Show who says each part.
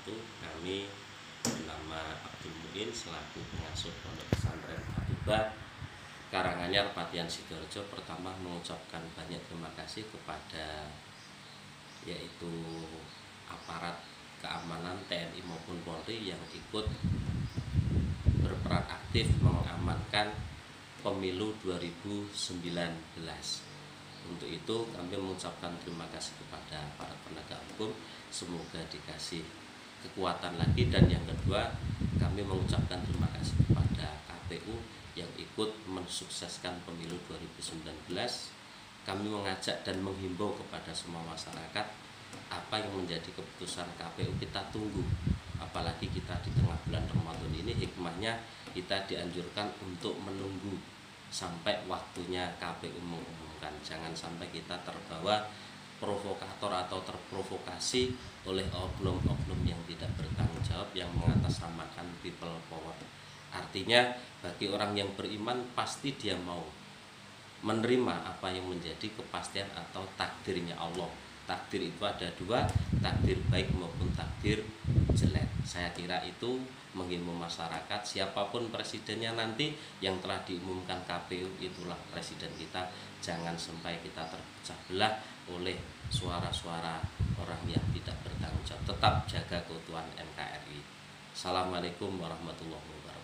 Speaker 1: wabarakatuh. Kami bernama Abdul Muin selaku pengasuh Pondok Pesantren Al-Hibah Karanganyar Patian Sidoarjo. Pertama mengucapkan banyak terima kasih kepada yaitu aparat keamanan TNI maupun Polri yang ikut berperan aktif mengamankan pemilu 2019. Untuk itu kami mengucapkan terima kasih kepada para penegak hukum, semoga dikasih kekuatan lagi. Dan yang kedua, kami mengucapkan terima kasih kepada KPU yang ikut mensukseskan pemilu 2019. Kami mengajak dan menghimbau kepada semua masyarakat, apa yang menjadi keputusan KPU kita tunggu. Apalagi kita di tengah bulan Ramadan ini, hikmahnya kita dianjurkan untuk menunggu sampai waktunya KPU mengumumkan. Jangan sampai kita terbawa provokator atau terprovokasi oleh oknum-oknum yang tidak bertanggung jawab, yang mengatasnamakan people power. Artinya bagi orang yang beriman pasti dia mau menerima apa yang menjadi kepastian atau takdirnya Allah. Takdir itu ada dua, takdir baik maupun takdir jelek. Saya kira itu menghimbau masyarakat, siapapun presidennya nanti yang telah diumumkan KPU itulah presiden kita. Jangan sampai kita terpecah belah oleh suara-suara orang yang tidak bertanggung jawab. Tetap jaga keutuhan NKRI. Assalamualaikum warahmatullahi wabarakatuh.